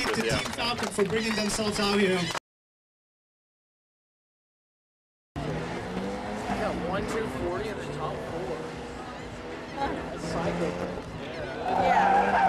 thank the Team Falcon for bringing themselves out here. I got 1, 2, 40 in the top 4. That's psycho. Yeah.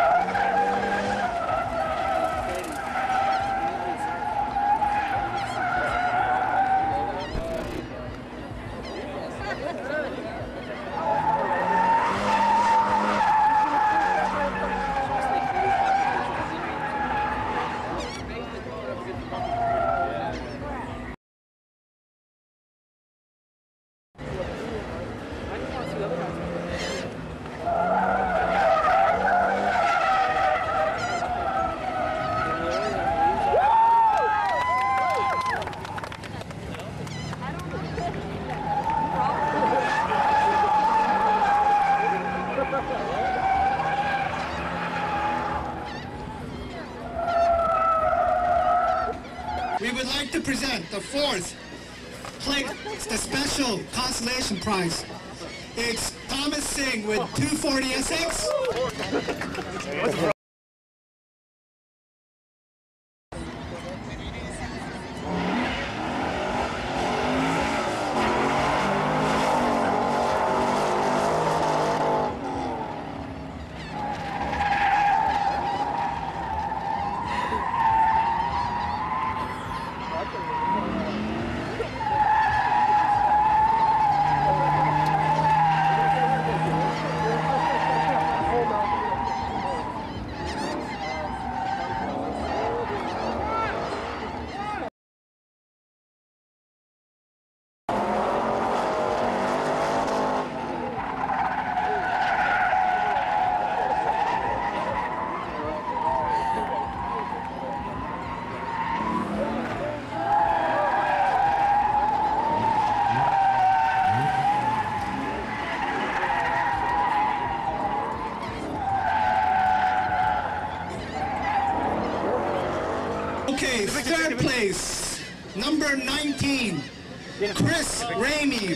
We would like to present the fourth plate, the special consolation prize. It's Thomas Singh with 240 SX. Okay, third place, number 19, Chris Ramey.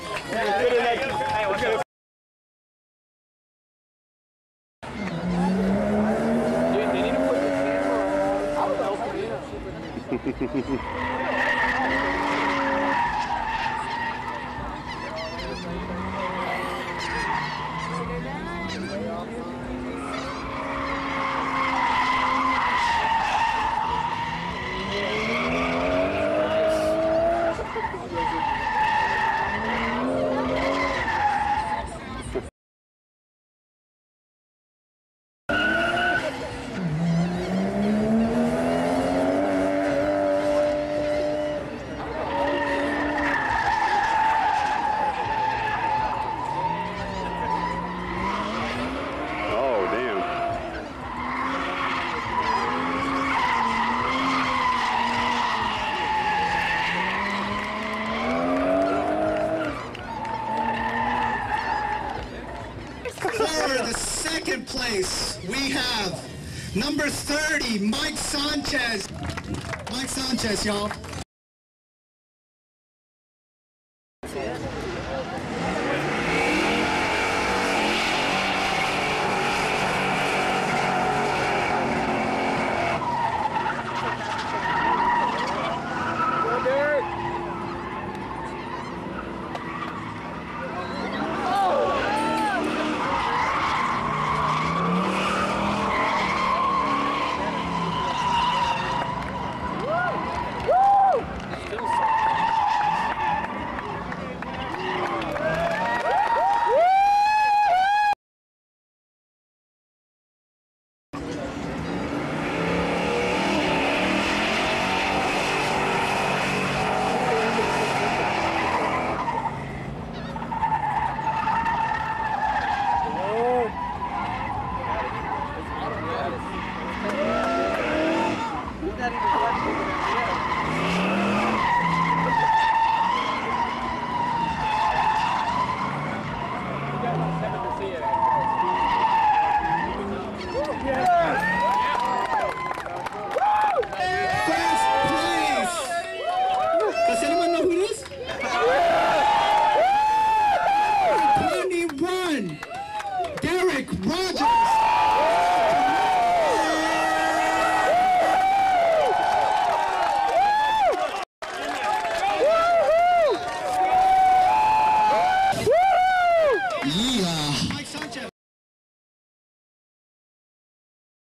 For the second place, we have number 30, Mike Sanchez. Mike Sanchez, y'all.